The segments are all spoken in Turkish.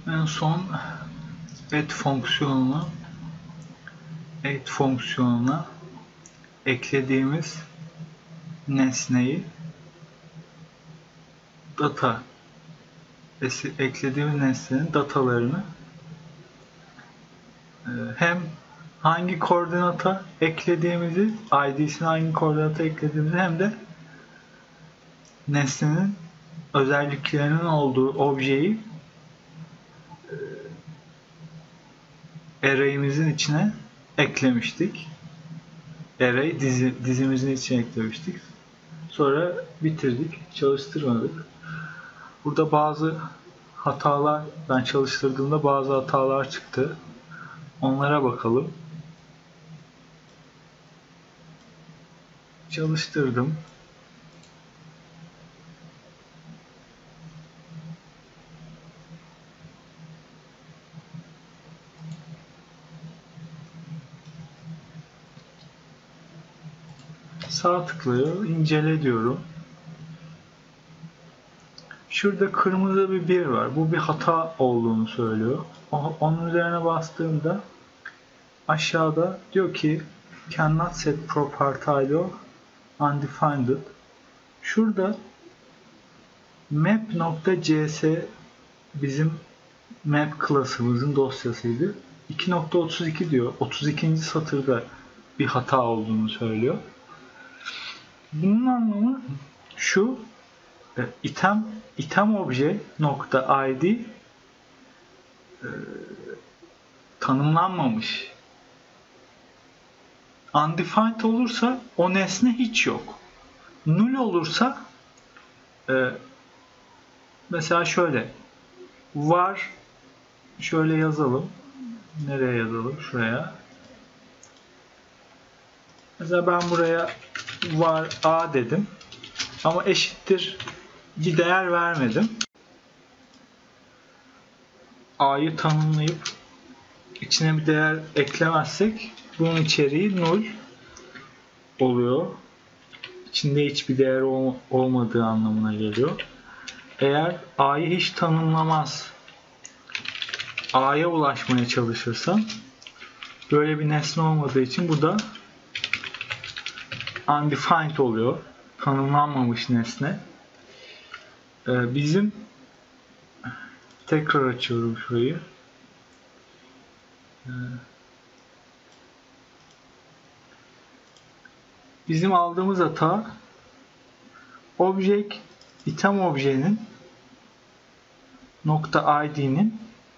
En son add fonksiyonuna eklediğimiz nesneyi eklediğimiz nesnenin datalarını hem hangi koordinata eklediğimizi, id'sine hangi koordinata eklediğimizi hem de nesnenin özelliklerinin olduğu objeyi array'imizin içine eklemiştik. Array dizimizin içine eklemiştik. Sonra bitirdik, çalıştırmadık. Burada bazı hatalar, ben çalıştırdığımda bazı hatalar çıktı. Onlara bakalım. Çalıştırdım. Sağ tıklıyor, incele diyorum. Şurada kırmızı bir 1 var. Bu bir hata olduğunu söylüyor. Onun üzerine bastığımda aşağıda diyor ki cannot set proper title undefined. Şurada map.cs bizim map klasımızın dosyasıydı. 2.32 diyor. 32. satırda bir hata olduğunu söylüyor. Bunun anlamı şu: item obje nokta id tanımlanmamış. Undefined olursa o nesne hiç yok. Null olursa mesela şöyle var, şöyle yazalım. Nereye yazalım? Şuraya. Mesela ben buraya var a dedim. Ama eşittir bir değer vermedim. A'yı tanımlayıp içine bir değer eklemezsek bunun içeriği null oluyor. İçinde hiçbir değer olmadığı anlamına geliyor. Eğer A'yı hiç tanımlamaz, A'ya ulaşmaya çalışırsam böyle bir nesne olmadığı için bu da undefined oluyor. Tanımlanmamış nesne. Bizim tekrar açıyorum şurayı. Bizim aldığımız hata item objenin nokta id'nin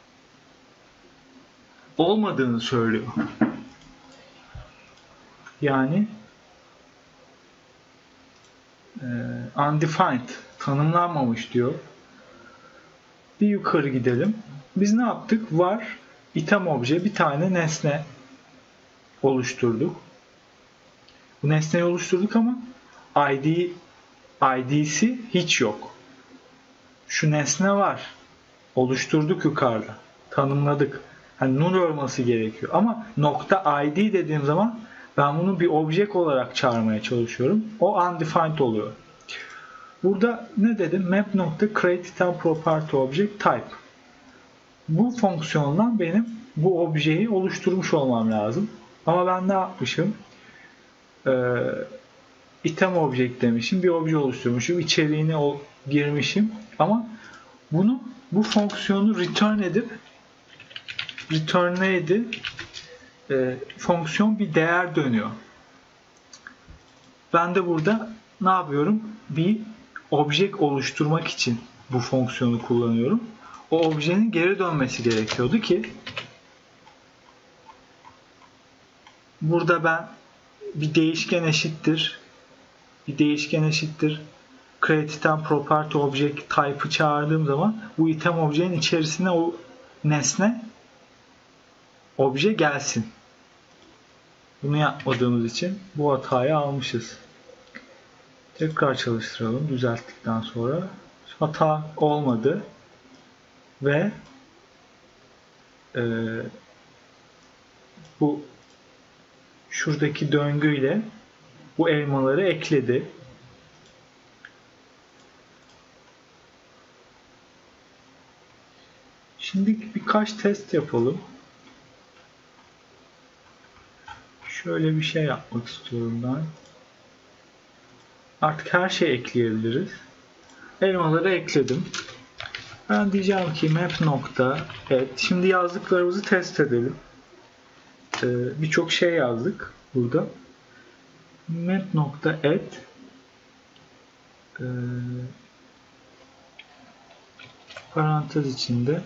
olmadığını söylüyor. Yani undefined, tanımlanmamış diyor. Bir yukarı gidelim. Biz ne yaptık? Var item obje bir tane nesne oluşturduk. Bu nesneyi oluşturduk ama id'si hiç yok. Şu nesne var. Oluşturduk yukarıda. Tanımladık. Hani null olması gerekiyor. Ama nokta id dediğim zaman ben bunu bir object olarak çağırmaya çalışıyorum. O undefined oluyor. Burada ne dedim? Map.createItemPropertyObjectType. Bu fonksiyondan benim bu objeyi oluşturmuş olmam lazım. Ama ben ne yapmışım? Item object demişim. Bir obje oluşturmuşum. İçeriğine girmişim. Ama bu fonksiyonu return'leydi. Fonksiyon bir değer dönüyor. Ben de burada ne yapıyorum? Bir object oluşturmak için bu fonksiyonu kullanıyorum. O objenin geri dönmesi gerekiyordu ki burada ben bir değişken eşittir createItemPropertyObjectType'ı çağırdığım zaman bu item objenin içerisine o nesne obje gelsin. Bunu yapmadığımız için bu hatayı almışız. Tekrar çalıştıralım düzelttikten sonra. Hata olmadı ve bu şuradaki döngüyle bu elmaları ekledi. Şimdi birkaç test yapalım. Şöyle bir şey yapmak istiyorum ben. Artık her şeyi ekleyebiliriz. Elmaları ekledim. Ben diyeceğim ki map nokta add. Şimdi yazdıklarımızı test edelim. Birçok şey yazdık burada. Map nokta add parantez içinde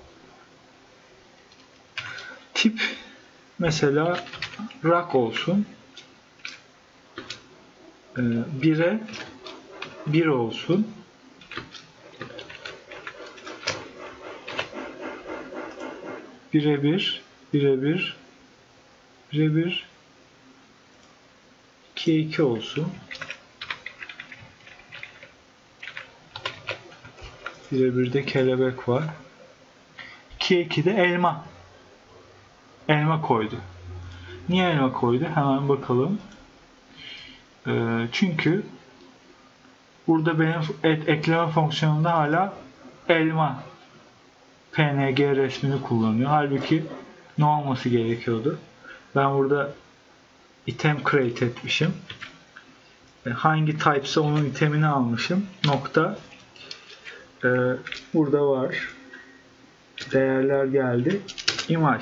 tip mesela rock olsun. 1'e 1 olsun. Birebir, birebir, birebir, 2'ye 2 olsun. Birebir'de kelebek var. 2'ye 2'de elma. Elma koydu. Niye elma koydu? Hemen bakalım. Çünkü burada benim ekleme fonksiyonunda hala elma PNG resmini kullanıyor. Halbuki ne olması gerekiyordu? Ben burada item create etmişim. Hangi types'e onun itemini almışım. Nokta. Burada var. Değerler geldi. Image.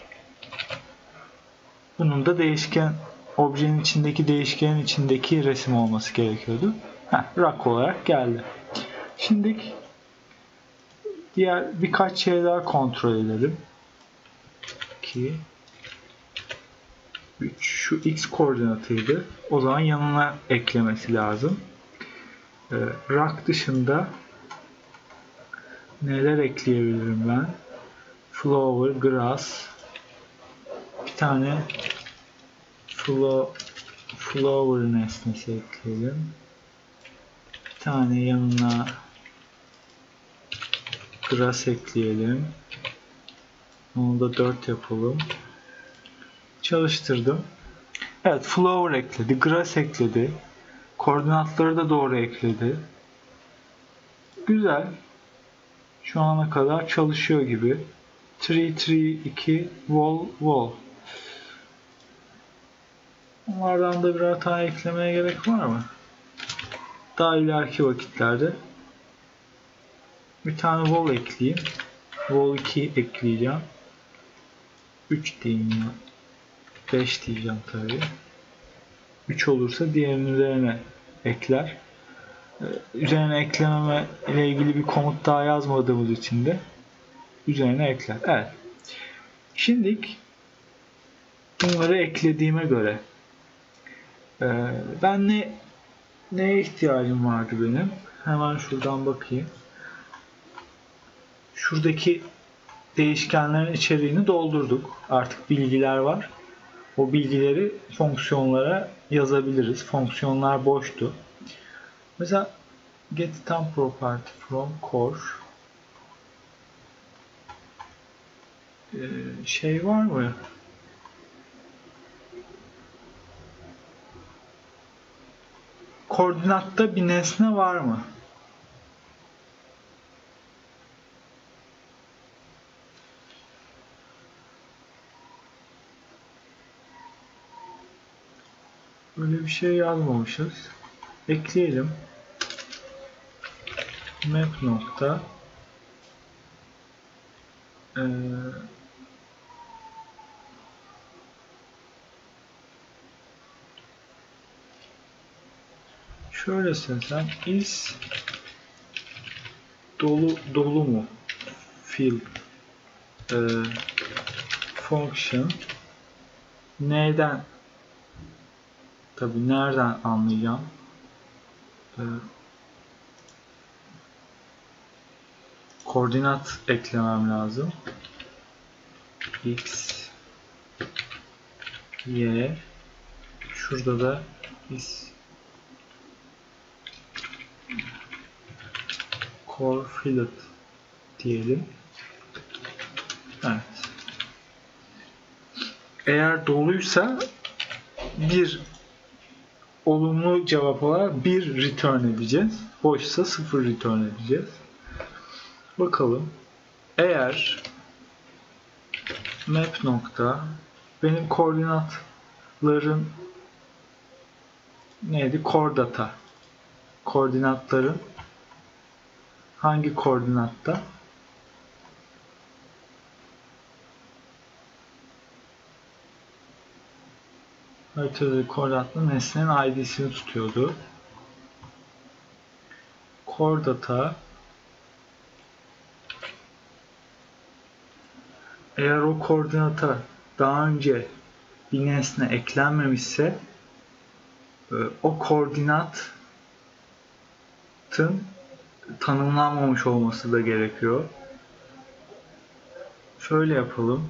Bunun da değişken, objenin içindeki değişkenin içindeki resim olması gerekiyordu. Rock olarak geldi. Şimdi diğer birkaç şey daha kontrol edelim. 2 3 şu x koordinatıydı. O zaman yanına eklemesi lazım. Rock dışında neler ekleyebilirim ben? Flower, grass, bir tane flower nesnesi ekleyelim. Bir tane yanına grass ekleyelim. Onu da 4 yapalım. Çalıştırdım. Evet, flower ekledi, grass ekledi. Koordinatları da doğru ekledi. Güzel. Şu ana kadar çalışıyor gibi. 3, 2, wall. Onlardan da bir hata eklemeye gerek var mı? Daha ileriki vakitlerde bir tane wall ekleyeyim. Wall 2 ekleyeceğim. 3 diyeyim ya. 5 diyeceğim tabii. 3 olursa diğerinin üzerine ekler. Üzerine eklememe ile ilgili bir komut daha yazmadığımız için de üzerine ekler. Evet. Şimdi bunları eklediğime göre ben neye ihtiyacım vardı benim? Hemen şuradan bakayım. Şuradaki değişkenlerin içeriğini doldurduk. Artık bilgiler var. O bilgileri fonksiyonlara yazabiliriz. Fonksiyonlar boştu. Mesela get time property from core şey var mı? Koordinatta bir nesne var mı? Böyle bir şey yazmamışız. Ekleyelim. Map nokta şöyle sen is dolu mu fill function neyden tabi nereden anlayacağım koordinat eklemem lazım x y şurada da is core fillet diyelim. Evet. Eğer doluysa bir olumlu cevap olarak 1 return edeceğiz. Boşsa 0 return edeceğiz. Bakalım. Eğer map nokta benim koordinatların neydi? Core data. Koordinatların hangi koordinatta? Haritadaki koordinatlı nesnenin id'sini tutuyordu. Core data eğer o koordinata daha önce bir nesne eklenmemişse o koordinatın tanımlanmamış olması da gerekiyor. Şöyle yapalım.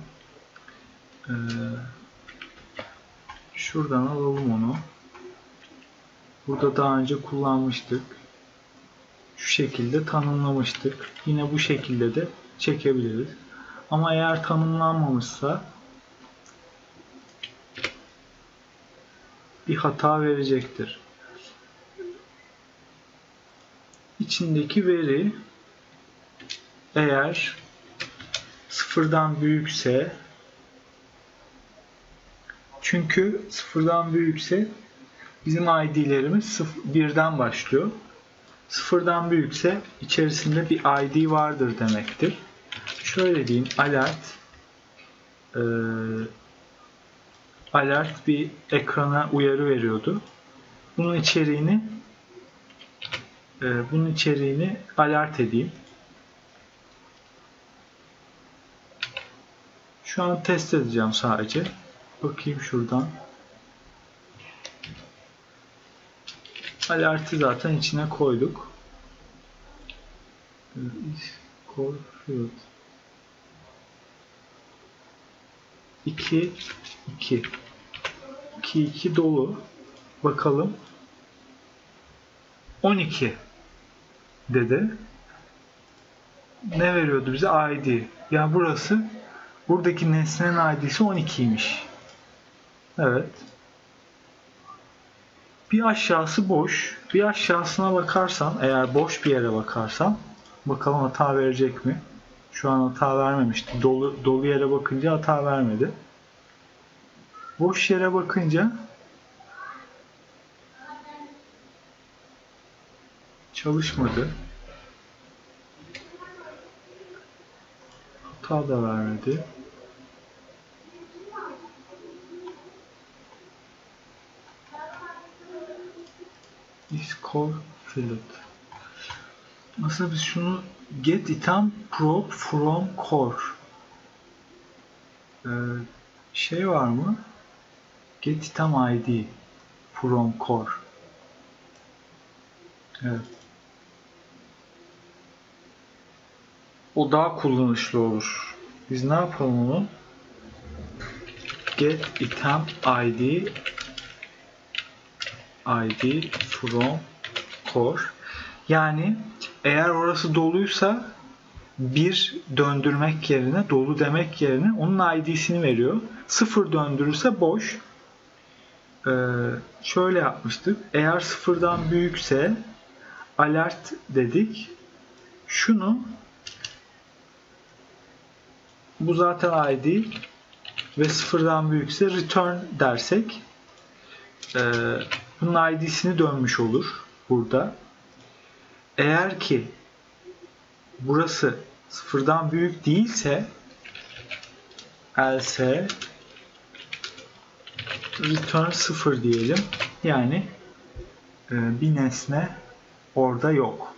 Şuradan alalım onu. Burada daha önce kullanmıştık. Şu şekilde tanımlamıştık. Yine bu şekilde de çekebiliriz. Ama eğer tanımlanmamışsa bir hata verecektir. İçindeki veri eğer sıfırdan büyükse, çünkü sıfırdan büyükse bizim id'lerimiz birden başlıyor. Sıfırdan büyükse içerisinde bir id vardır demektir. Şöyle diyeyim, alert bir ekrana uyarı veriyordu. Bunun içeriğini alert edeyim. Şu an test edeceğim sadece. Bakayım şuradan. Alert'i zaten içine koyduk. Core field 2 dolu. Bakalım. 12 dedi. Ne veriyordu bize? ID. Yani buradaki nesnenin id'si 12'ymiş. Evet. Bir aşağısı boş. Bir aşağısına bakarsan, eğer boş bir yere bakarsan, bakalım hata verecek mi? Şu an hata vermemişti. Dolu yere bakınca hata vermedi. Boş yere bakınca çalışmadı. Hata da vermedi. Is core filled. Mesela biz şunu get item prop from core şey var mı? Get item id from core. Evet. O daha kullanışlı olur. Biz ne yapalım onu? Get item id from core. Yani eğer orası doluysa bir döndürmek yerine, dolu demek yerine onun id'sini veriyor. 0 döndürürse boş. Şöyle yapmıştık. Eğer sıfırdan büyükse alert dedik. Bu zaten id ve sıfırdan büyükse return dersek bunun id'sini dönmüş olur burada. Eğer ki burası sıfırdan büyük değilse else return 0 diyelim. Yani bir nesne orada yok.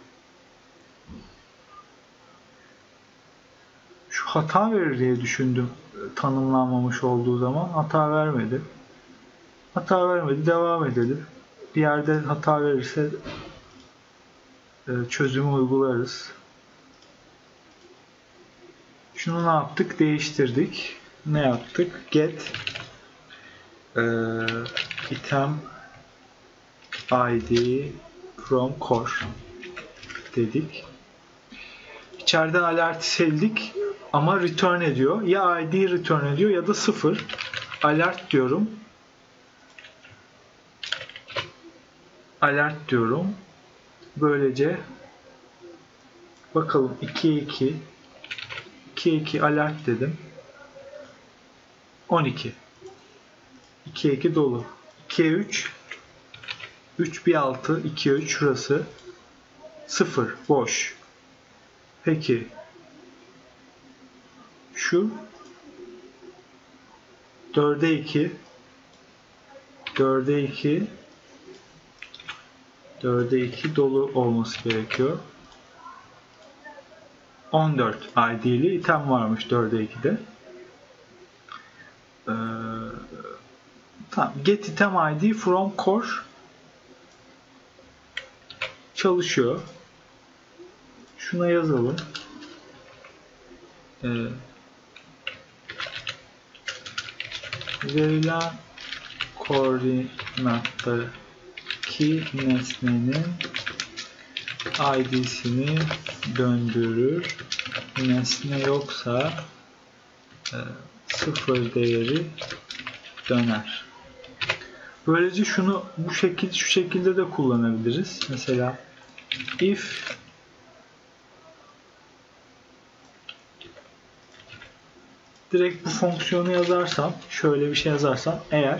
Şu hata verir diye düşündüm tanımlanmamış olduğu zaman. Hata vermedi. Hata vermedi. Devam edelim. Bir yerde hata verirse çözümü uygularız. Şunu ne yaptık? Değiştirdik. Ne yaptık? Get item id from core dedik. İçeriden alert'i sildik ama return ediyor. Ya id return ediyor ya da 0. Alert diyorum. Alert diyorum. Böylece bakalım 2'ye 2 2'ye 2 alert dedim. 12. 2'ye 2 dolu. 2'ye 3. 3 bir altı. 2'ye 3 şurası. 0. Boş. Peki. Şu 4'e 2. 4'e 2. 4'e 2 dolu olması gerekiyor. 14 ID'li item varmış 4'e 2'de. Tamam. Get item ID from core çalışıyor. Şuna yazalım. Verilen koordinattaki nesnenin ID'sini döndürür. Nesne yoksa 0 değeri döner. Böylece şunu şu şekilde de kullanabiliriz. Mesela if direkt bu fonksiyonu yazarsam, şöyle bir şey yazarsam, eğer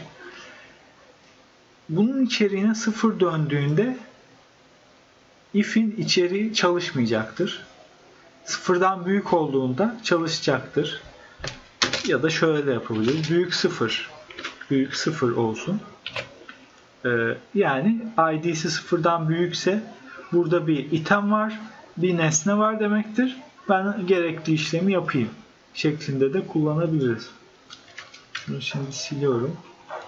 bunun içeriğine 0 döndüğünde if'in içeriği çalışmayacaktır. 0'dan büyük olduğunda çalışacaktır. Ya da şöyle de yapabiliriz. Büyük 0. Büyük 0 olsun. Yani id'si 0'dan büyükse burada bir item var, bir nesne var demektir. Ben gerekli işlemi yapayım şeklinde de kullanabiliriz. Şunu şimdi siliyorum.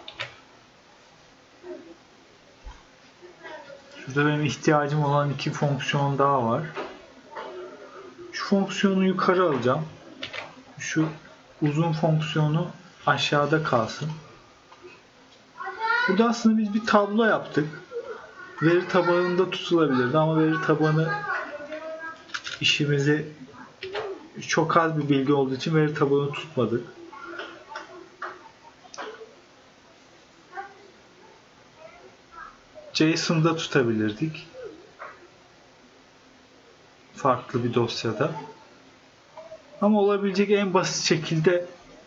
Şurada benim ihtiyacım olan 2 fonksiyon daha var. Şu fonksiyonu yukarı alacağım. Şu uzun fonksiyonu aşağıda kalsın. Burada aslında biz bir tablo yaptık. Veri tabanında tutulabilirdi ama veri tabanı işimizi çok az bir bilgi olduğu için veri tabanı tutmadık. JSON'da tutabilirdik. Farklı bir dosyada. Ama olabilecek en basit şekilde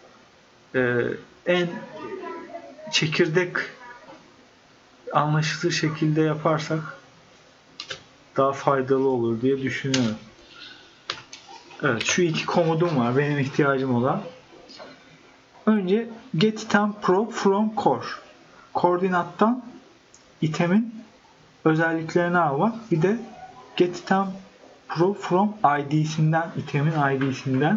en çekirdek anlaşılır şekilde yaparsak daha faydalı olur diye düşünüyorum. Evet, şu 2 komodum var benim ihtiyacım olan. Önce get item prop from core. Koordinattan itemin özelliklerini almak. Bir de get item prop from id'sinden, itemin id'sinden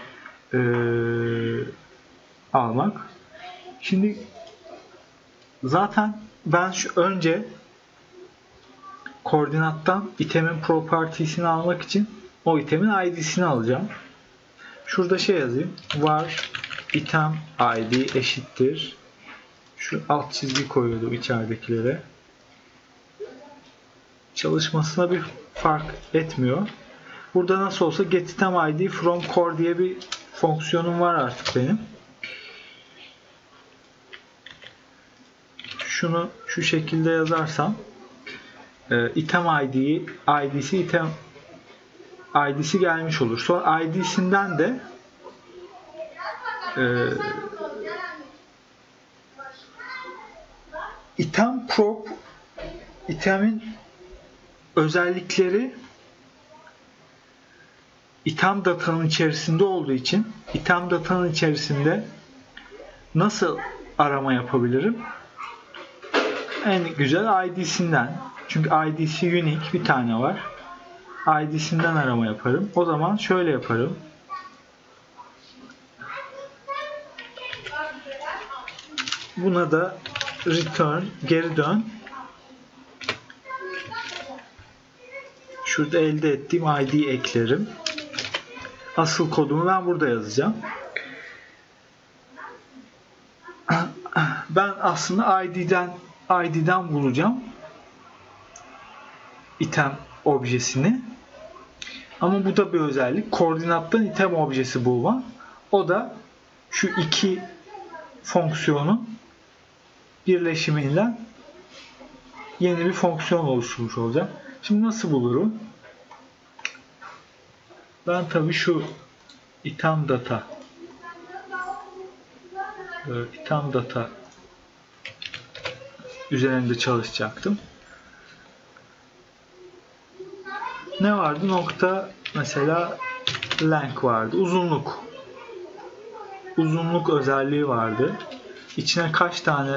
almak. Şimdi zaten ben şu önce koordinattan itemin propertiesini almak için o itemin id'sini alacağım. Şurada şey yazayım. Var item id eşittir. Şu alt çizgi koyuyordum içeridekilere. Çalışmasına bir fark etmiyor. Burada nasıl olsa get item id from core diye bir fonksiyonum var artık benim. Şunu şu şekilde yazarsam item id'si gelmiş olur. Sonra id'sinden de item prop itemin özellikleri item datanın içerisinde olduğu için item datanın içerisinde nasıl arama yapabilirim? En güzel id'sinden. Çünkü id'si unique bir tane var. id'sinden arama yaparım. O zaman şöyle yaparım. Buna da return, geri dön. Şurada elde ettiğim id eklerim. Asıl kodumu ben burada yazacağım. Ben aslında id'den bulacağım item objesini. Ama bu da bir özellik. Koordinattan item objesi bulma. O da şu 2 fonksiyonun birleşimiyle yeni bir fonksiyon oluşturmuş olacağım. Şimdi nasıl bulurum? Ben tabii şu item data item data üzerinde çalışacaktım. Ne vardı? Nokta mesela length vardı. Uzunluk özelliği vardı. İçine kaç tane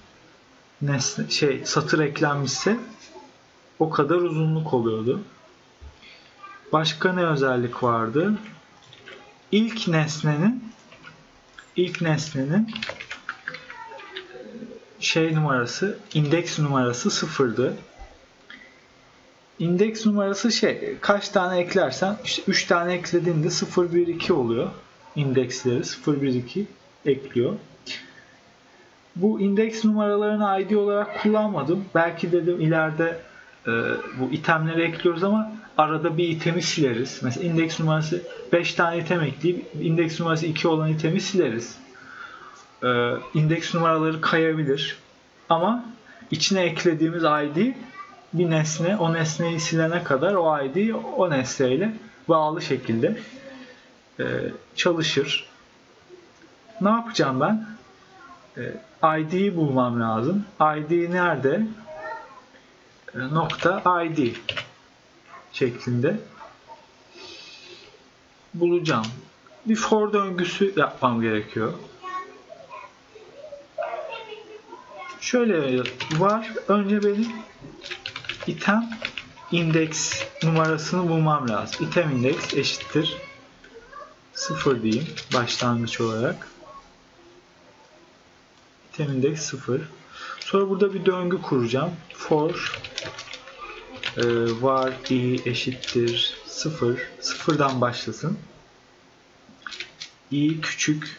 satır eklenmişse o kadar uzunluk oluyordu. Başka ne özellik vardı? İlk nesnenin indeks numarası sıfırdı. İndeks numarası kaç tane eklersen işte 3 tane eklediğinde 0, 1, 2 oluyor. İndeksleri 0, 1, 2 ekliyor. Bu indeks numaralarını ID olarak kullanmadım. Belki dedim ileride bu itemleri ekliyoruz ama arada bir itemi sileriz. Mesela indeks numarası 5 tane item ekleyip indeks numarası 2 olan itemi sileriz. İndeks numaraları kayabilir. Ama içine eklediğimiz ID bir nesne, o nesneyi silene kadar o ID o nesneyle bağlı şekilde çalışır. Ne yapacağım ben? ID'yi bulmam lazım. ID nerede? Nokta ID şeklinde bulacağım. Bir for döngüsü yapmam gerekiyor. Şöyle var. Önce benim item index numarasını bulmam lazım. Item index eşittir 0 diyeyim başlangıç olarak. Item index 0. Sonra burada bir döngü kuracağım. For var i eşittir 0. 0'dan başlasın. I küçük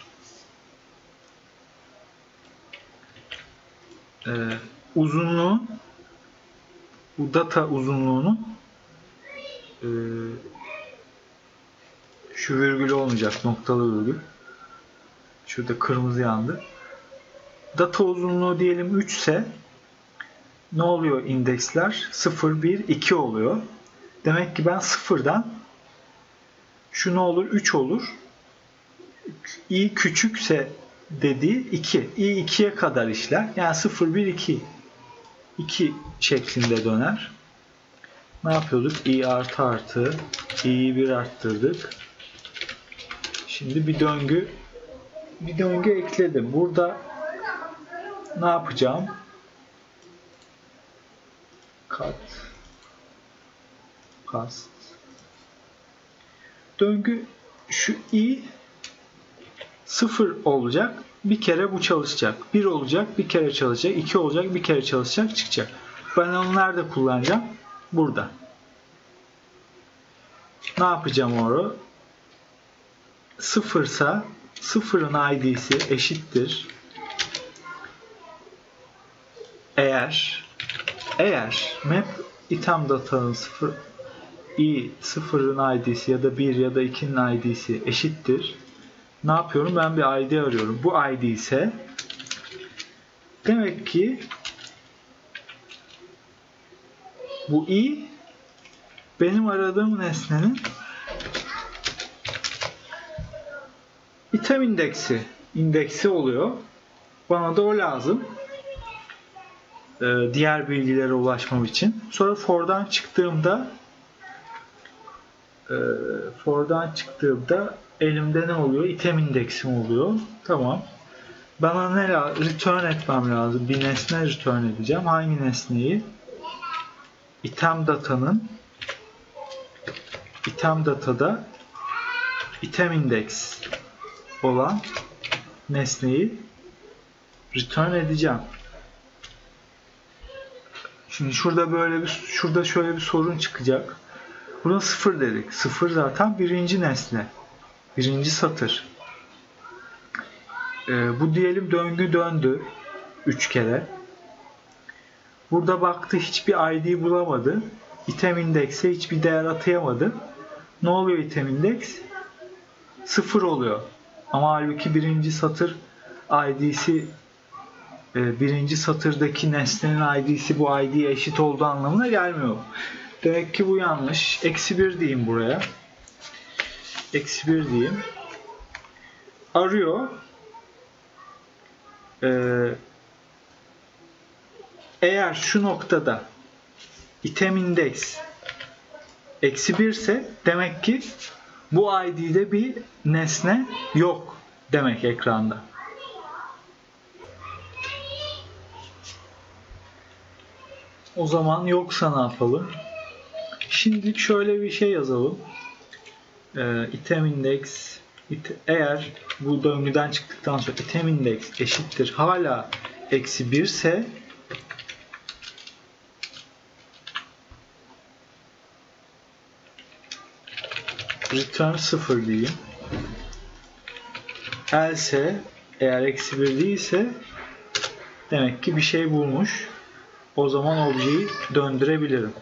uzunluğu, bu data uzunluğunu şu virgülü olmayacak, noktalı virgül. Şurada kırmızı yandı. Data uzunluğu diyelim 3 ise ne oluyor indeksler? 0, 1, 2 oluyor. Demek ki ben 0'dan şu ne olur? 3 olur. I küçükse dediği 2. I 2'ye kadar işler. Yani 0, 1, 2. 2 şeklinde döner. Ne yapıyorduk? I artı i'yi 1 arttırdık. Şimdi bir döngü ekledim. Burada ne yapacağım? Cast. Döngü şu i 0 olacak. Bir kere bu çalışacak. 1 olacak. Bir kere çalışacak. 2 olacak. Bir kere çalışacak. Çıkacak. Ben onu nerede kullanacağım? Burada. Ne yapacağım orada? 0 ise 0'ın id'si eşittir. Eğer map item data'nın 0'ın id'si ya da 1 ya da 2'nin id'si eşittir. Ne yapıyorum? Ben bir id arıyorum. Bu id ise demek ki bu i benim aradığım nesnenin item indeksi oluyor. Bana da o lazım. Diğer bilgilere ulaşmam için. Sonra for'dan çıktığımda elimde ne oluyor? Item indeksim oluyor. Tamam. Bana ne return etmem lazım? Bir nesne return edeceğim. Hangi nesneyi? Item datada item index olan nesneyi return edeceğim. Şimdi şurada şöyle bir sorun çıkacak. Burada 0 dedik. 0 zaten birinci nesne. Birinci satır. Bu diyelim döngü döndü 3 kere. Burada baktı hiçbir ID bulamadı. Item index'e hiçbir değer atayamadı. Ne oluyor item index? 0 oluyor. Ama halbuki birinci satır ID'si birinci satırdaki nesnenin ID'si bu ID'ye eşit olduğu anlamına gelmiyor. Demek ki bu yanlış. -1 diyeyim buraya. eksi 1 diyeyim. Arıyor. Eğer şu noktada item index eksi 1 ise demek ki bu ID'de bir nesne yok demek ekranda. O zaman yoksa ne yapalım? Şimdi şöyle bir şey yazalım. Item index eğer bu döngüden çıktıktan sonra item index eşittir hala eksi 1 ise return 0 diyeyim. Else eğer eksi 1 değilse demek ki bir şey bulmuş. O zaman objeyi döndürebilirim.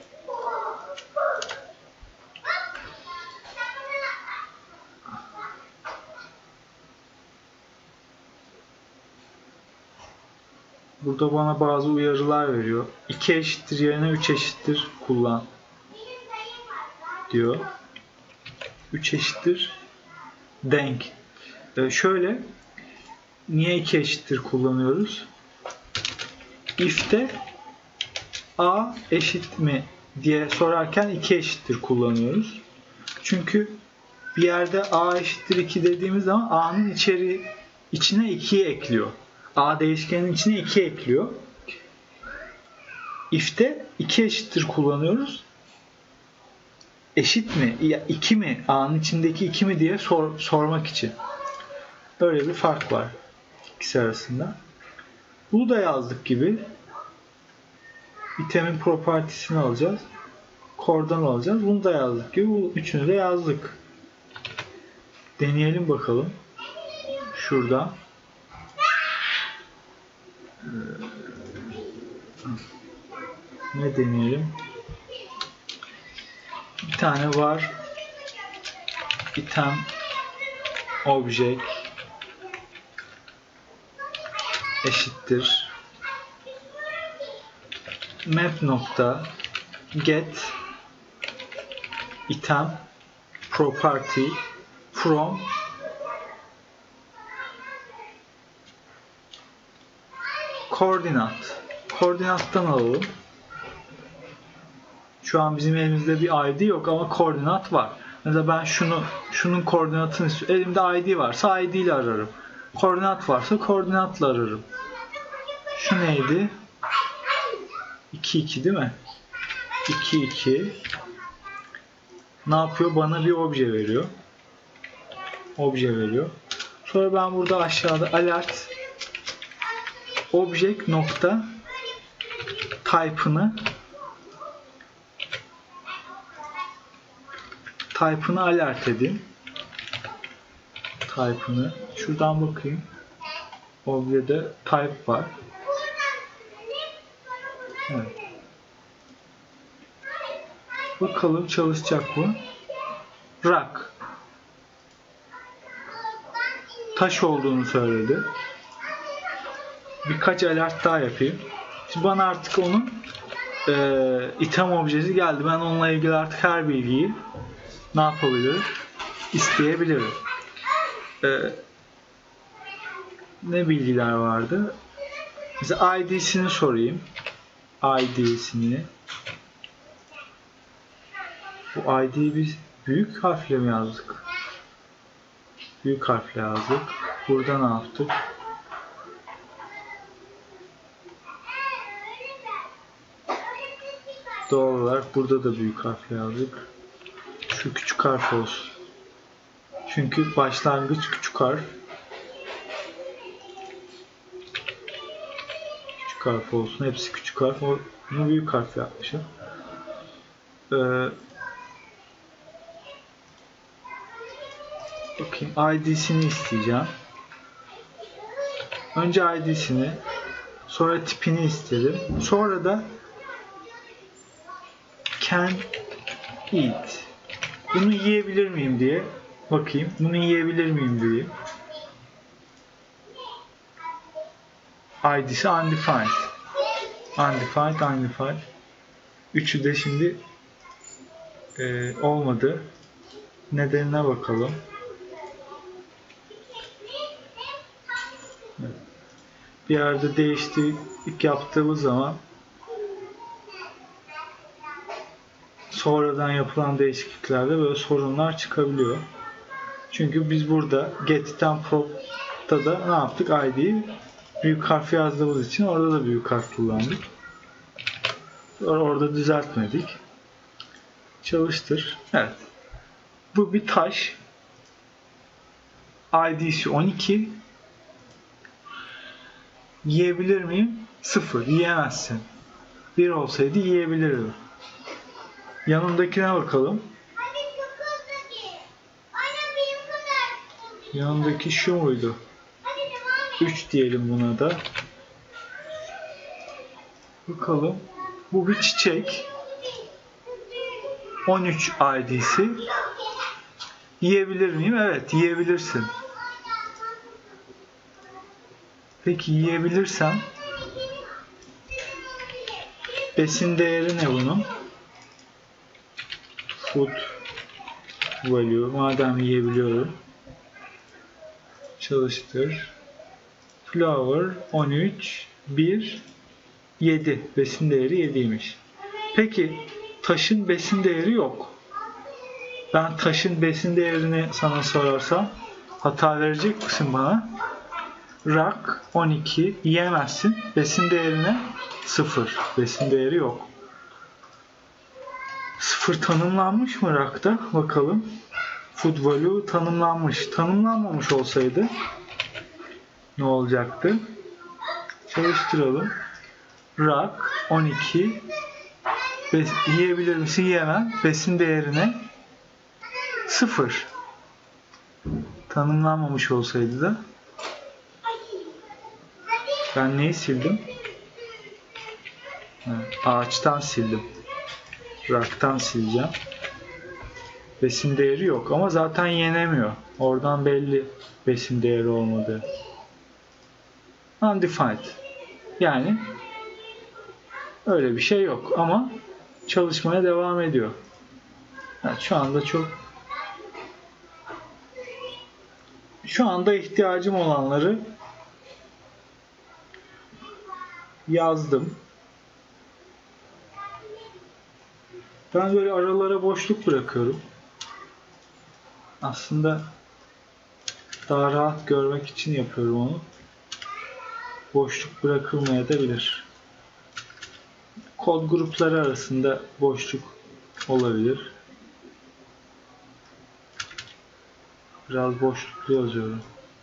Burada bana bazı uyarılar veriyor. 2 eşittir yerine 3 eşittir kullan diyor. 3 eşittir denk. Şöyle niye 2 eşittir kullanıyoruz? If'te A eşit mi diye sorarken 2 eşittir kullanıyoruz. Çünkü bir yerde A eşittir 2 dediğimiz zaman A'nın içine 2'yi ekliyor. A değişkenin içine 2 ekliyor. If'te 2 eşittir kullanıyoruz. Eşit mi? 2 mi? A'nın içindeki 2 mi diye sormak için. Böyle bir fark var ikisi arasında. Bunu da yazdık gibi. Item'in property'sini alacağız. Core'dan alacağız. Bunu da yazdık gibi. Bu üçünü de yazdık. Deneyelim bakalım. Şurada. Ne deneyelim? Bir tane var. Item object eşittir map nokta get item property from koordinat. Koordinattan alalım. Şu an bizim elimizde bir ID yok ama koordinat var. Mesela ben şunun koordinatını istiyorum. Elimde ID varsa ID ile ararım. Koordinat varsa koordinatla ararım. Şu neydi? 2 2 değil mi? 2 2 ne yapıyor? Bana bir obje veriyor. Obje veriyor. Sonra ben burada aşağıda alert object nokta type'ını alert edeyim. Type'ını. Şuradan bakayım. Objede type var. Evet. Bakalım çalışacak mı? Rock. Taş olduğunu söyledi. Birkaç alert daha yapayım. Şimdi bana artık onun item objesi geldi. Ben onunla ilgili artık her bilgiyi ne yapabilirim? İsteyebilirim. Ne bilgiler vardı? Mesela ID'sini sorayım. ID'sini. Bu ID'yi biz büyük harfle mi yazdık? Büyük harfle yazdık. Burada ne yaptık? Doğal olarak burada da büyük harfle yazdık. Şu küçük harf olsun. Çünkü başlangıç küçük harf. Küçük harf olsun. Hepsi küçük harf. Bunu büyük harf yapmışım. Bakayım. ID'sini isteyeceğim. Önce ID'sini, sonra tipini istedim. Sonra da can eat. Bunu yiyebilir miyim diye bakayım. Bunu yiyebilir miyim diyeyim. ID'si undefined. Undefined. Üçü de şimdi olmadı. Nedenine bakalım. Bir yerde değişiklik yaptığımız zaman sonradan yapılan değişikliklerde böyle sorunlar çıkabiliyor. Çünkü biz burada get item prop'ta da ne yaptık? ID'yi büyük harf yazdığımız için orada da büyük harf kullandık. Orada düzeltmedik. Çalıştır. Evet. Bu bir taş. ID'si 12. Yiyebilir miyim? 0. Yiyemezsin. 1 olsaydı yiyebilirdim. Yanındakine bakalım. Yanındaki şu muydu? 3 diyelim buna da. Bakalım. Bu bir çiçek. 13 ID'si. Yiyebilir miyim? Evet, yiyebilirsin. Peki yiyebilirsem besin değeri ne bunun? Food value. Madem yiyebiliyorum. Çalıştır. Flower 13 1 7. Besin değeri 7'ymiş. Peki taşın besin değeri yok. Ben taşın besin değerini sana sorarsam hata verecek misin bana? Rock 12 yiyemezsin. Besin değerine 0. Besin değeri yok. 0 tanımlanmış mı rock'ta? Bakalım. Food value tanımlanmış. Tanımlanmamış olsaydı ne olacaktı? Çalıştıralım. Rock 12 yiyebilir misin? Yiyemem. Besin değerine 0. Tanımlanmamış olsaydı da ben neyi sildim? Ağaçtan sildim. Rock'tan sileceğim. Besin değeri yok ama zaten yenemiyor. Oradan belli besin değeri olmadığı. Undefined. Yani öyle bir şey yok ama çalışmaya devam ediyor. Yani şu anda ihtiyacım olanları yazdım. Ben böyle aralara boşluk bırakıyorum. Aslında daha rahat görmek için yapıyorum onu. Boşluk bırakılmayabilir. Kod grupları arasında boşluk olabilir. Biraz boşluklu yazıyorum.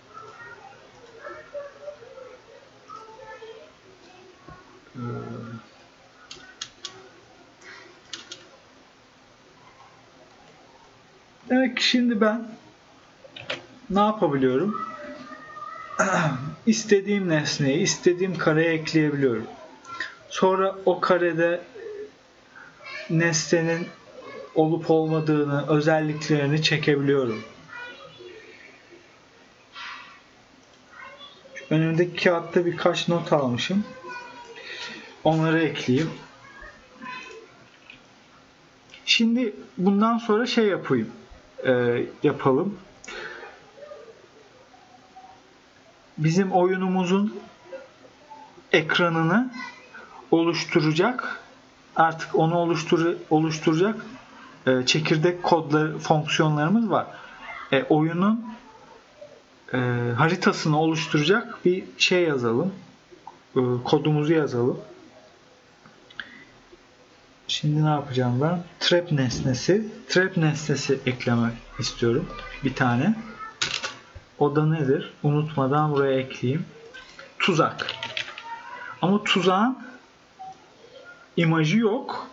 Demek ki şimdi ben ne yapabiliyorum? İstediğim nesneyi, istediğim kareye ekleyebiliyorum. Sonra o karede nesnenin olup olmadığını, özelliklerini çekebiliyorum. Önümdeki kağıtta birkaç not almışım. Onları ekleyeyim. Şimdi bundan sonra şey yapalım. Bizim oyunumuzun ekranını oluşturacak, artık onu oluşturacak çekirdek kodları, fonksiyonlarımız var. Oyunun haritasını oluşturacak bir şey yazalım. Kodumuzu yazalım. Şimdi ne yapacağım ben? Trap nesnesi eklemek istiyorum. Bir tane. O da nedir? Unutmadan buraya ekleyeyim. Tuzak. Ama tuzağın imajı yok.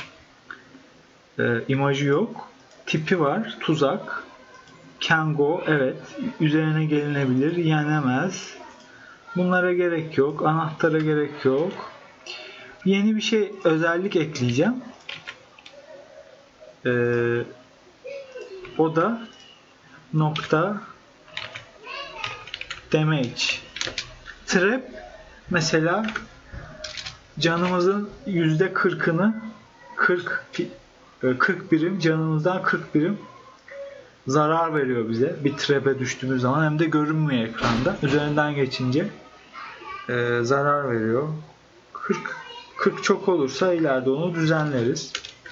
Tipi var. Tuzak. Can go. Evet. Üzerine gelinebilir. Yenemez. Bunlara gerek yok. Anahtara gerek yok. Yeni bir özellik ekleyeceğim. O da nokta damage. Trap mesela canımızın %40'ını 40 birim, canımızdan 40 birim zarar veriyor bize. Bir trap'e düştüğümüz zaman hem de görünmüyor ekranda. Üzerinden geçince zarar veriyor. 40 çok olursa ileride onu düzenleriz.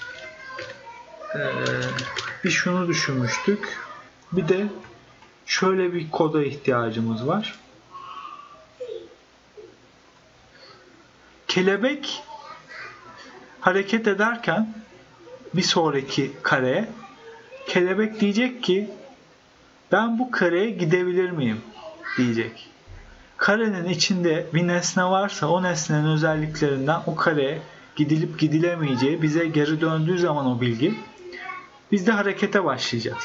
Bir şunu düşünmüştük. Bir de şöyle bir koda ihtiyacımız var. Kelebek hareket ederken bir sonraki kareye kelebek diyecek ki ben bu kareye gidebilir miyim diyecek. Karenin içinde bir nesne varsa o nesnenin özelliklerinden o kareye gidilip gidilemeyeceği bize geri döndüğü zaman o bilgi biz de harekete başlayacağız.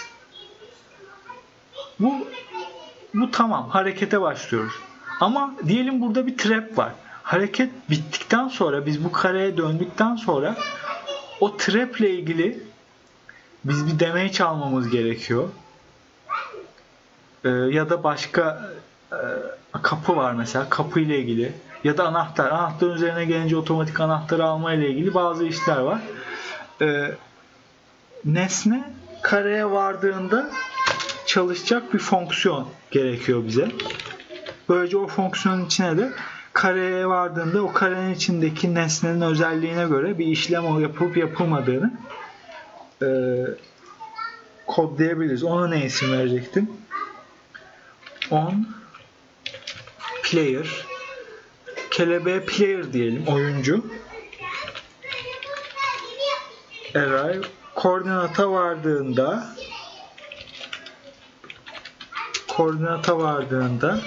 Bu tamam, harekete başlıyoruz. Ama diyelim burada bir trap var. Hareket bittikten sonra biz bu kareye döndükten sonra o trap ile ilgili biz bir damage almamız gerekiyor. Ya da başka kapı var mesela, kapı ile ilgili ya da anahtarın üzerine gelince otomatik anahtarı alma ile ilgili bazı işler var. Nesne kareye vardığında çalışacak bir fonksiyon gerekiyor bize. Böylece o fonksiyonun içine de kareye vardığında o karenin içindeki nesnenin özelliğine göre bir işlem yapılıp yapılmadığını kodlayabiliriz. Ona ne isim verecektim? On player, kelebeğe player diyelim, oyuncu. Arrive, koordinata vardığında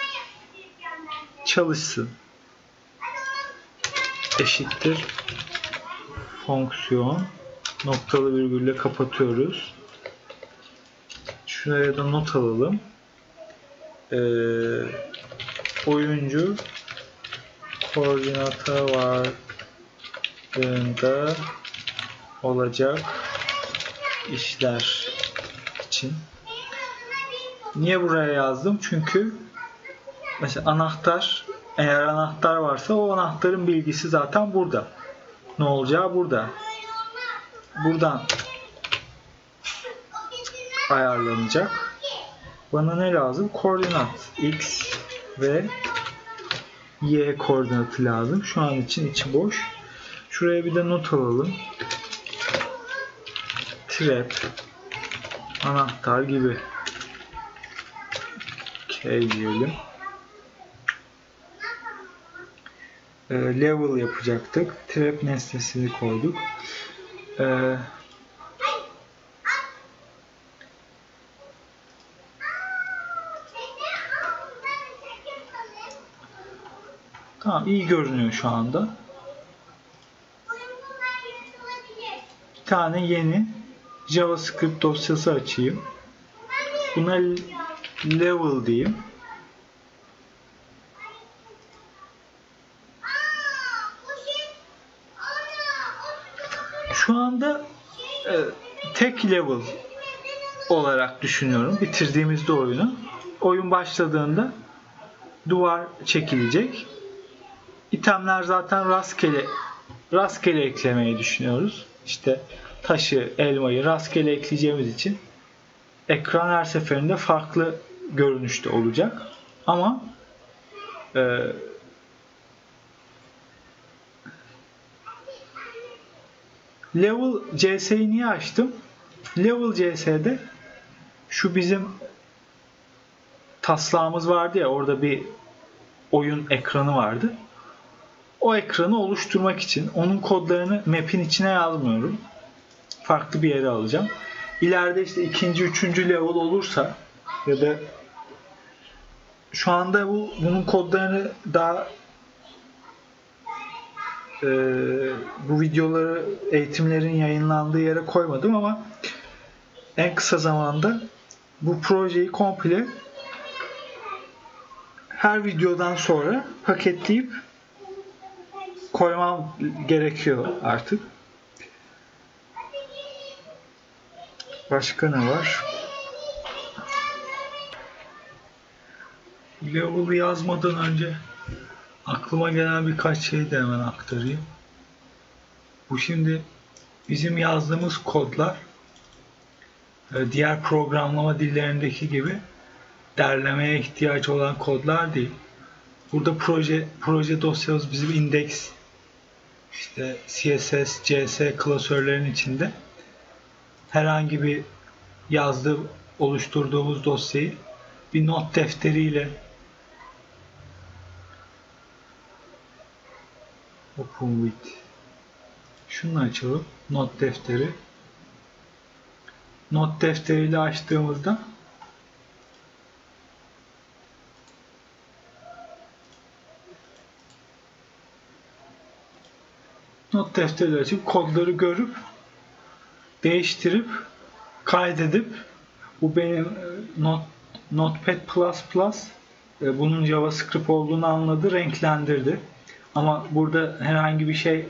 çalışsın. Eşittir fonksiyon noktalı virgülle kapatıyoruz. Şuraya da not alalım. Oyuncu koordinata vardığında olacak işler için. Niye buraya yazdım? Çünkü mesela eğer anahtar varsa o anahtarın bilgisi zaten burada. Ne olacağı burada. Buradan ayarlanacak. Bana ne lazım? Koordinat. X ve Y koordinatı lazım. Şu an için içi boş. Şuraya bir de not alalım. Trap, anahtar gibi. K diyelim. Level yapacaktık. Trap nesnesini koyduk. Tamam, iyi görünüyor şu anda. Bir tane yeni JavaScript dosyası açayım. Buna level diyeyim. Şu anda tek level olarak düşünüyorum. Bitirdiğimizde oyun başladığında duvar çekilecek. İtemler zaten rastgele eklemeyi düşünüyoruz. İşte taşı, elmayı rastgele ekleyeceğimiz için ekran her seferinde farklı görünüşte olacak. Ama Level CS'yi niye açtım? Level CS'de şu bizim taslağımız vardı ya, orada bir oyun ekranı vardı. O ekranı oluşturmak için onun kodlarını map'in içine yazmıyorum. Farklı bir yere alacağım. İleride işte 2. 3. level olursa ya da şu anda bunun kodlarını daha bu videoları eğitimlerin yayınlandığı yere koymadım ama en kısa zamanda bu projeyi komple her videodan sonra paketleyip koymam gerekiyor artık. Başka ne var? Level'ı yazmadan önce aklıma gelen birkaç şeyi de hemen aktarayım. Bu şimdi bizim yazdığımız kodlar diğer programlama dillerindeki gibi derlemeye ihtiyaç olan kodlar değil. Burada proje dosyamız bizim index, işte CSS, CS klasörlerin içinde herhangi bir oluşturduğumuz dosyayı bir not defteriyle open with şunu açalım. Not defteri. Not defteriyle açtığımızda not defteri açıp kodları görüp değiştirip kaydedip bu benim Notepad++ bunun JavaScript olduğunu anladı, renklendirdi. Ama burada herhangi bir şey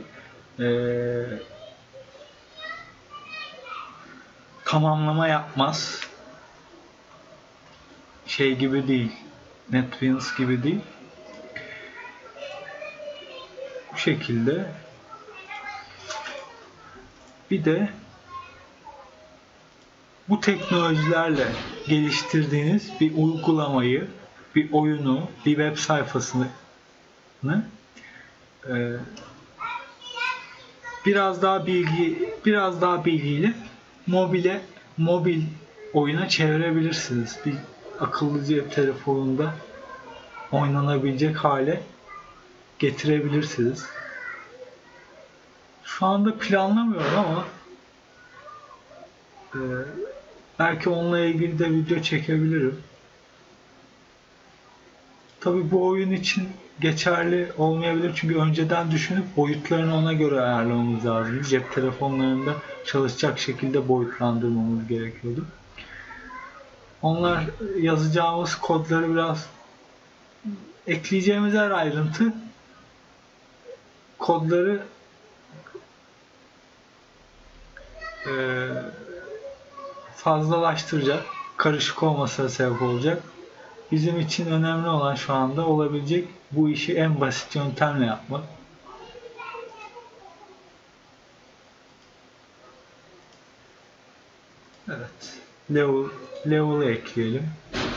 tamamlama yapmaz. Şey gibi değil. NetBeans gibi değil. Bu şekilde. Bir de bu teknolojilerle geliştirdiğiniz bir uygulamayı, bir oyunu, bir web sayfasını biraz daha bilgiyle mobil oyuna çevirebilirsiniz. Bir akıllı cep telefonunda oynanabilecek hale getirebilirsiniz. Şu anda planlamıyorum ama belki onunla ilgili de video çekebilirim. Tabii bu oyun için geçerli olmayabilir çünkü önceden düşünüp boyutlarını ona göre ayarlamamız lazım. Cep telefonlarında çalışacak şekilde boyutlandırmamız gerekiyordu. Onlar yazacağımız kodları biraz ekleyeceğimiz her ayrıntı kodları fazlalaştıracak, karışık olmasına sebep olacak. Bizim için önemli olan şu anda olabilecek bu işi en basit yöntemle yapmak. Evet. Level'ı ekleyelim.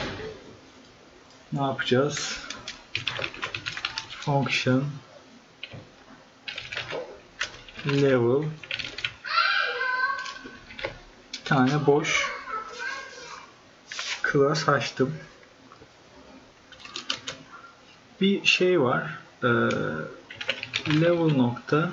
Ne yapacağız? Function level bir tane boş class açtım. Bir şey var. Level nokta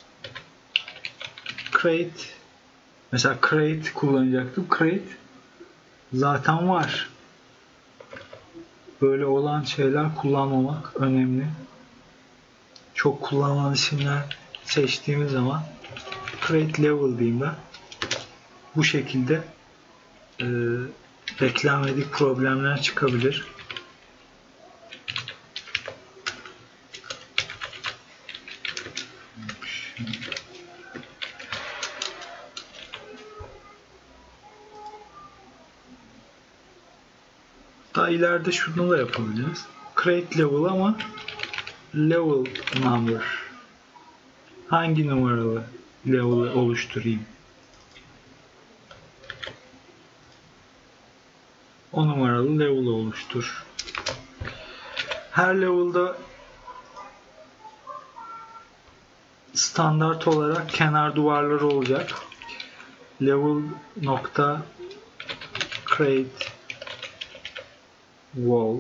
create, mesela create kullanacaktım. Create zaten var. Böyle olan şeyler kullanmamak önemli. Çok kullanılan isimler seçtiğimiz zaman create level diyeyim ben. Bu şekilde beklenmedik problemler çıkabilir. Daha ileride şunu da yapabiliriz. Create level ama level number. Hangi numaralı level'ı oluşturayım? O numaralı level'ı oluştur. Her level'da standart olarak kenar duvarları olacak. Level nokta create wall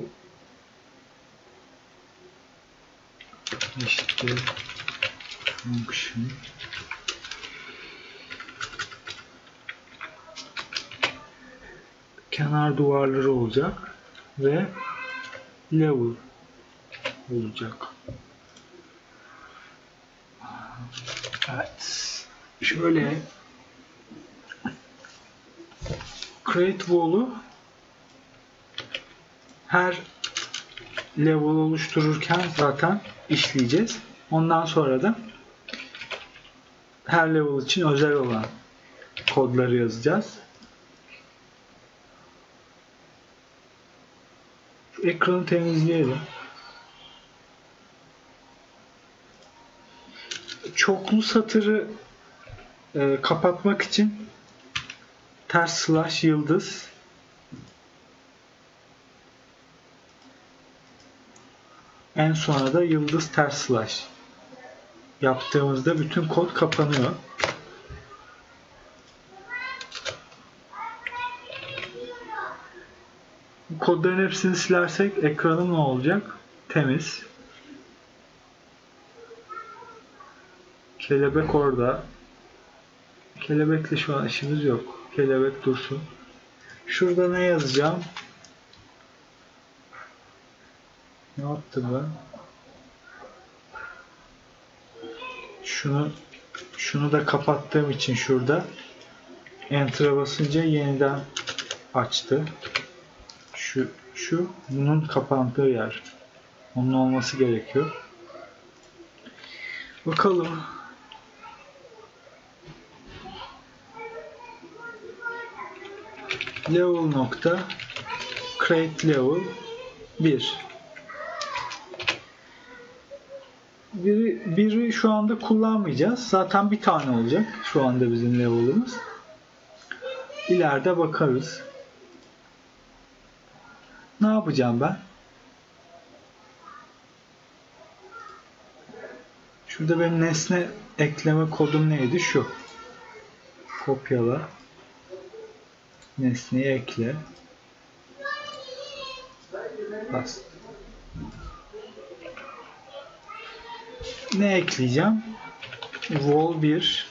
işte function kenar duvarları olacak ve level olacak. Evet. Şöyle create wall'u her level oluştururken zaten işleyeceğiz. Ondan sonra da her level için özel olan kodları yazacağız. Şu ekranı temizleyelim. Çoklu satırı kapatmak için ters slash yıldız en sona da yıldız ters slash yaptığımızda bütün kod kapanıyor. Bu kodların hepsini silersek ekranım ne olacak? Temiz. Kelebek orada. Kelebekle şu an işimiz yok. Kelebek dursun. Şurada ne yazacağım? Ne yaptım ben? Şunu da kapattığım için şurada Enter'a basınca yeniden açtı. Şu bunun kapandığı yer. Onun olması gerekiyor. Bakalım. Level nokta create level 1. Biri şu anda kullanmayacağız. Zaten bir tane olacak. Şu anda bizim level'ımız. İleride bakarız. Ne yapacağım ben? Şurada benim nesne ekleme kodum neydi? Şu. Kopyala. Nesneyi ekle. Bas. Ne ekleyeceğim? Wall 1.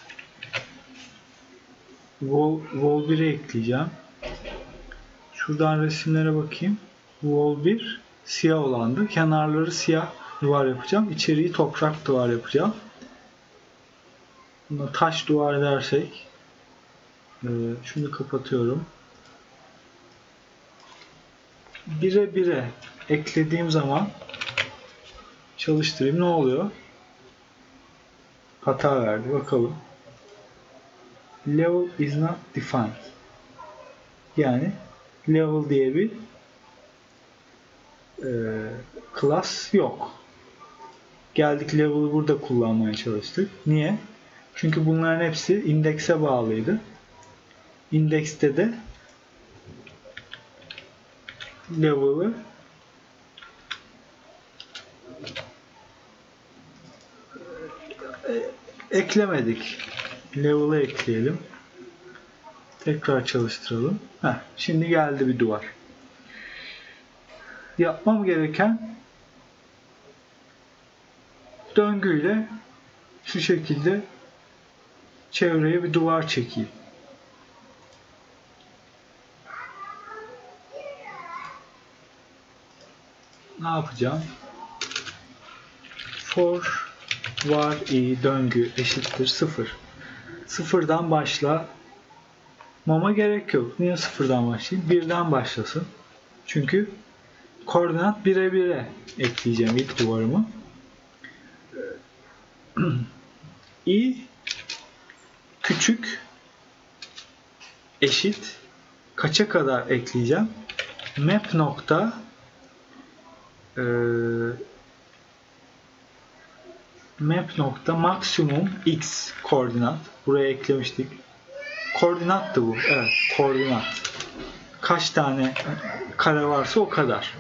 Wall 1'i ekleyeceğim. Şuradan resimlere bakayım. Wall 1 siyah olandı. Kenarları siyah duvar yapacağım. İçeriği toprak duvar yapacağım. Buna taş duvar dersek şunu kapatıyorum. 1'e eklediğim zaman çalıştırayım. Ne oluyor? Hata verdi. Bakalım. Level is not defined. Yani level diye bir class yok. Geldik level'ı burada kullanmaya çalıştık. Niye? Çünkü bunların hepsi indekse bağlıydı. İndekste de level'ı eklemedik. Level'ı ekleyelim. Tekrar çalıştıralım. Şimdi geldi bir duvar. Yapmam gereken döngüyle şu şekilde çevreye bir duvar çekeyim. Ne yapacağım? For var i döngü eşittir 0. Sıfırdan başla. Mama gerek yok. Niye sıfırdan başlayayım? Birden başlasın. Çünkü koordinat 1'e ekleyeceğim ilk duvarımı. i küçük eşit kaça kadar ekleyeceğim? Map nokta maksimum x koordinat. Buraya eklemiştik. Koordinattı bu. Evet, koordinat. Kaç tane kare varsa o kadar.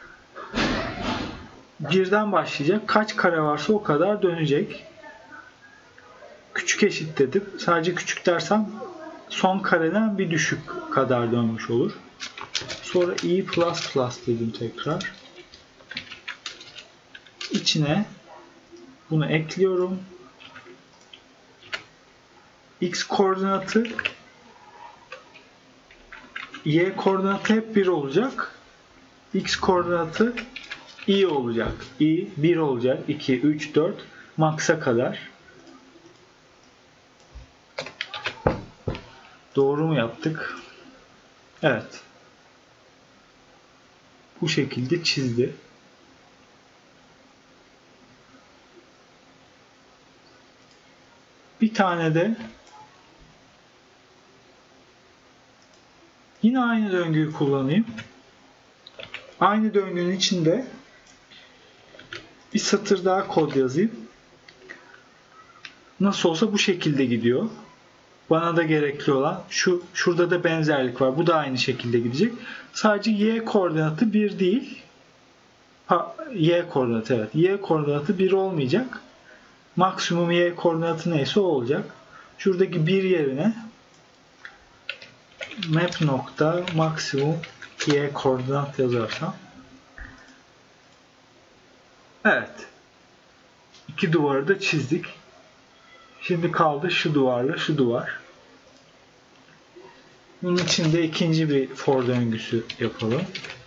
Birden başlayacak. Kaç kare varsa o kadar dönecek. Küçük eşit dedim. Sadece küçük dersem son kareden bir düşük kadar dönmüş olur. Sonra i++ dedim tekrar. İçine bunu ekliyorum. X koordinatı y koordinatı hep 1 olacak. X koordinatı i olacak. I 1 olacak. 2, 3, 4 max'a kadar. Doğru mu yaptık? Evet. Bu şekilde çizdi. Bir tane de yine aynı döngüyü kullanayım. Aynı döngünün içinde bir satır daha kod yazayım. Nasıl olsa bu şekilde gidiyor. bana da gerekli olan şurada da benzerlik var. Bu da aynı şekilde gidecek. Sadece y koordinatı 1 değil. Y koordinatı evet. Y koordinatı 1 olmayacak. Maksimum y koordinatı neyse o olacak. Şuradaki 1 yerine map nokta maksimum y koordinat yazarsam, evet, iki duvarı da çizdik. Şimdi kaldı şu duvarla şu duvar. Bunun için de ikinci bir for döngüsü yapalım.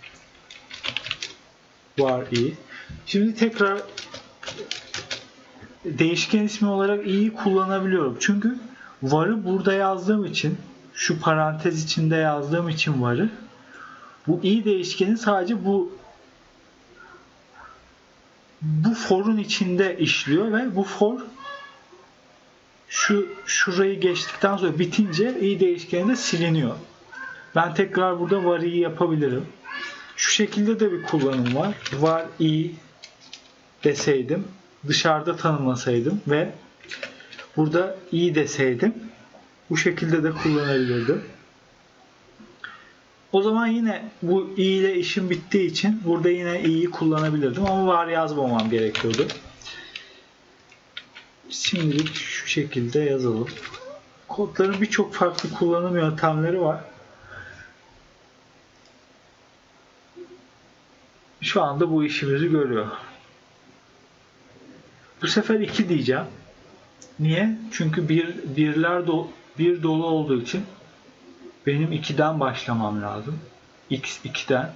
Var i. Şimdi tekrar değişken ismi olarak i'yi kullanabiliyorum. Çünkü var'ı burada yazdığım için, şu parantez içinde yazdığım için var'ı, bu i değişkeni sadece bu for'un içinde işliyor ve bu for şurayı geçtikten sonra bitince i değişkeni de siliniyor. Ben tekrar burada var i yapabilirim. Şu şekilde de bir kullanım var. Var i deseydim, dışarıda tanımlasaydım ve burada i deseydim, bu şekilde de kullanabilirdim. O zaman yine bu i ile işim bittiği için burada yine i'yi kullanabilirdim ama var yazmamam gerekiyordu. Şimdilik şu şekilde yazalım. Kodların birçok farklı kullanım yöntemleri var. Şu anda bu işimizi görüyor. Bu sefer 2 diyeceğim. Niye? Çünkü bir dolu olduğu için benim 2'den başlamam lazım. X 2'den.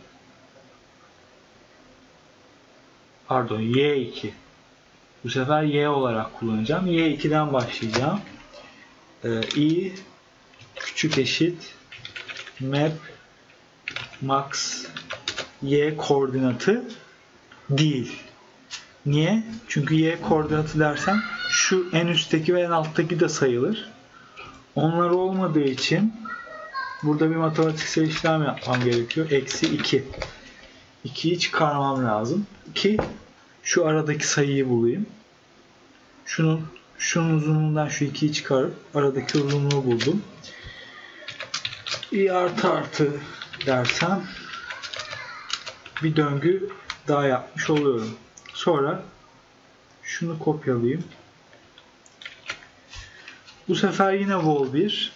Pardon, Y 2. Bu sefer Y olarak kullanacağım. Y 2'den başlayacağım. I küçük eşit map max Y koordinatı değil. Niye? Çünkü Y koordinatı dersem şu en üstteki ve en alttaki de sayılır. Onlar olmadığı için burada bir matematiksel işlem yapmam gerekiyor. Eksi 2. 2'yi çıkarmam lazım. 2 şu aradaki sayıyı bulayım. Şunun uzunluğundan şu 2'yi çıkarıp aradaki uzunluğu buldum. i artı dersem bir döngü daha yapmış oluyorum. Sonra şunu kopyalayayım. Bu sefer yine vol 1.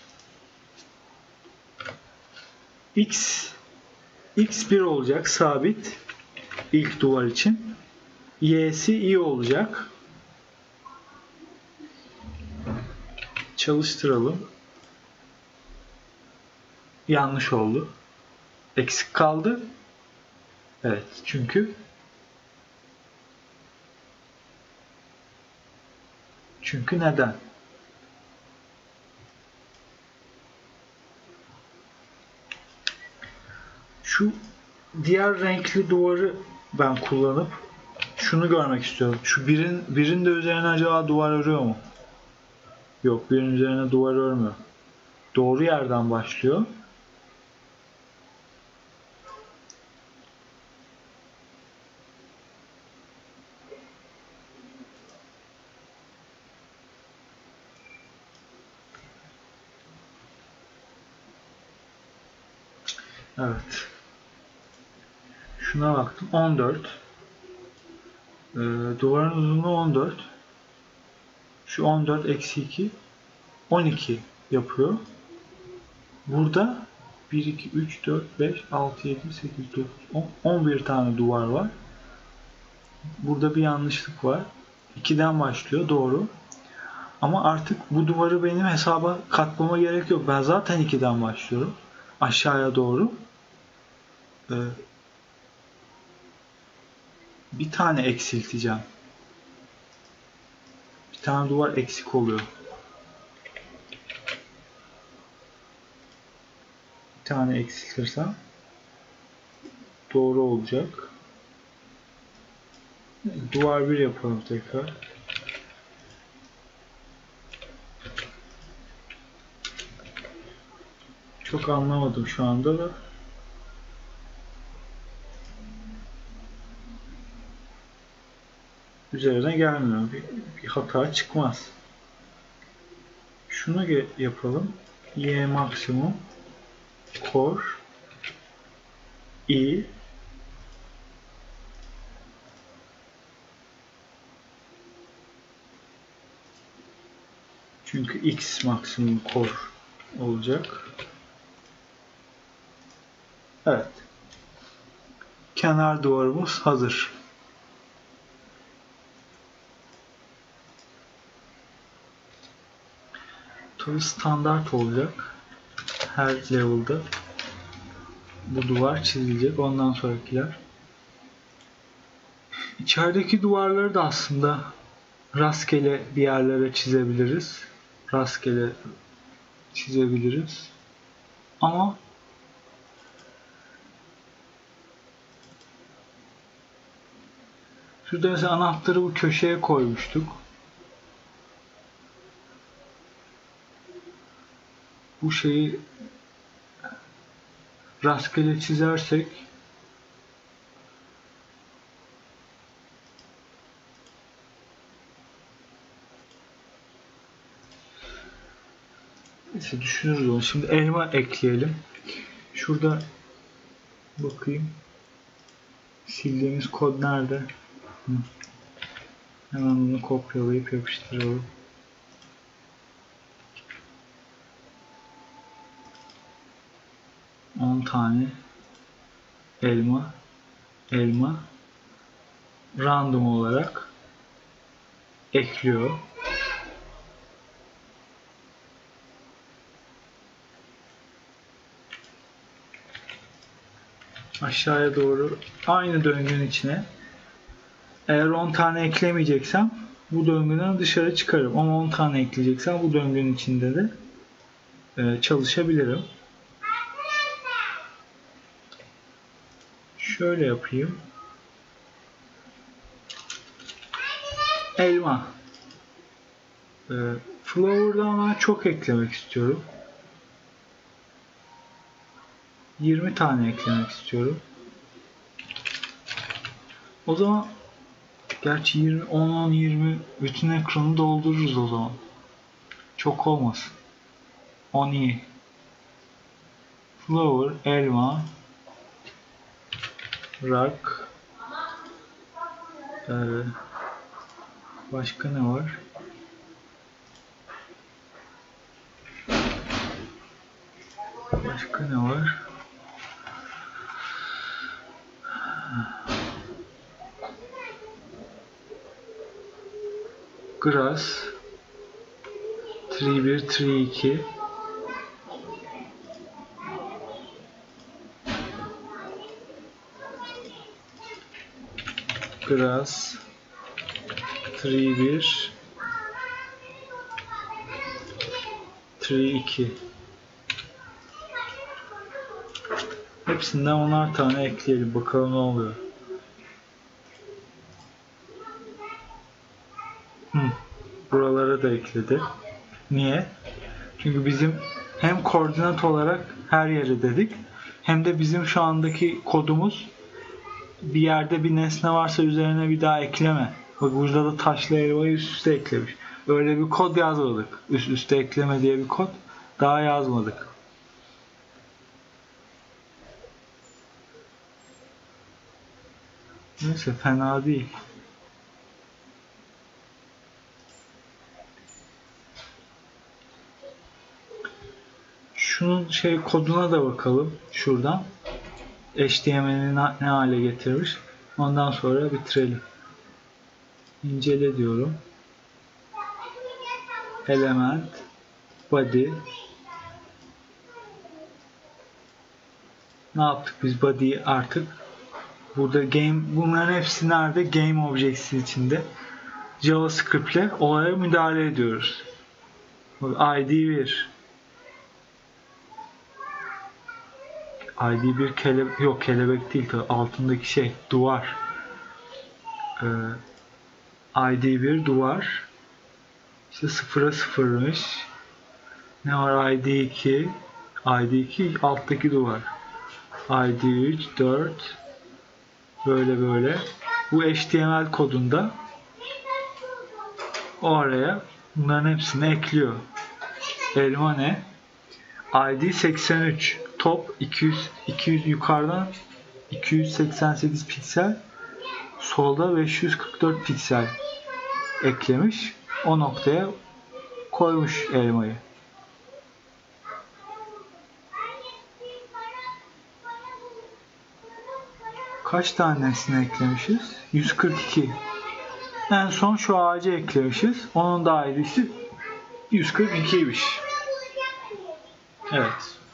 X 1 olacak sabit ilk duvar için. Y'si i olacak. Çalıştıralım. Yanlış oldu. Eksik kaldı. Evet, çünkü neden? Şu diğer renkli duvarı ben kullanıp şunu görmek istiyorum. Şu birin de üzerine acaba duvar örüyor mu? Yok, birin üzerine duvar örmüyor. Doğru yerden başlıyor. Evet. Şuna baktım. 14. Duvarın uzunluğu 14. Şu 14 eksi 2 12 yapıyor. Burada 1, 2, 3, 4, 5, 6, 7, 8, 9, 10, 11 tane duvar var. Burada bir yanlışlık var. 2'den başlıyor. Doğru. Ama artık bu duvarı benim hesaba katmama gerek yok. Ben zaten 2'den başlıyorum. Aşağıya doğru. Bir tane eksilteceğim. Bir tane duvar eksik oluyor. Bir tane eksiltirsem doğru olacak. Duvar 1 yapalım tekrar. Çok anlamadım şu anda da. Üzerine gelmiyor. Bir hata çıkmaz. Şunu yapalım. Y maksimum core i çünkü x maksimum core olacak. Evet. Kenar duvarımız hazır. Tabii standart olacak. Her level'da bu duvar çizilecek. Ondan sonrakiler. İçerideki duvarları da aslında rastgele bir yerlere çizebiliriz. Rastgele çizebiliriz. Ama şurada mesela anahtarı bu köşeye koymuştuk. Bu şeyi rastgele çizersek neyse düşünürüz onu. Şimdi elma ekleyelim. Şurada bakayım. Sildiğimiz kod nerede? Hemen bunu kopyalayıp yapıştıralım. On tane elma random olarak ekliyor. Aşağıya doğru aynı döngünün içine. Eğer 10 tane eklemeyeceksem bu döngüden dışarı çıkarım. Ama 10 tane ekleyeceksem bu döngünün içinde de çalışabilirim. Şöyle yapayım. Elma. Flower'dan ben çok eklemek istiyorum. 20 tane eklemek istiyorum. O zaman gerçi 20, 10, 20 bütün ekranı doldururuz o zaman. Çok olmasın. 10 iyi. Flower, elma, rock, başka ne var? Başka ne var? Grass, tree 1, tree 2, grass, tree 1, tree 2. Hepsinden 10'ar tane ekleyelim. Bakalım ne oluyor. Buralara da ekledi. Niye? Çünkü bizim hem koordinat olarak her yere dedik, hem de bizim şu andaki kodumuz bir yerde bir nesne varsa üzerine bir daha ekleme. Bak burada da taşlı elmayı üst üste eklemiş. Öyle bir kod yazmadık. Üst üste ekleme diye bir kod daha yazmadık. Neyse fena değil. Şunun koduna da bakalım şuradan. HTML'ini ne hale getirmiş. Ondan sonra bitirelim. İncele diyorum. Element, body. Ne yaptık biz body'yi artık? Burada bunların hepsi nerede? Game Objects'i içinde. JavaScript ile olaya müdahale ediyoruz. ID 1. ID 1 kelebek değil tabii. Altındaki duvar. ID 1 duvar. İşte 0'a 0'mış. Ne var? ID 2. ID 2 alttaki duvar. ID 3, 4. Böyle. Bu HTML kodunda o araya bunların hepsini ekliyor. Elma ne? ID 83. Top 200 yukarıdan 288 piksel, solda 544 piksel eklemiş. O noktaya koymuş elmayı. Kaç tanesini eklemişiz? 142. En son şu ağacı eklemişiz. Onun da ID'si 142'ymiş. Evet.